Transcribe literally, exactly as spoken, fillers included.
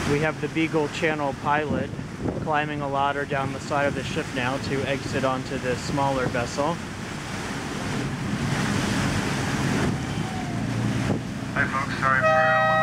We have the Beagle Channel pilot climbing a ladder down the side of the ship now to exit onto the smaller vessel. Hi folks, sorry for uh,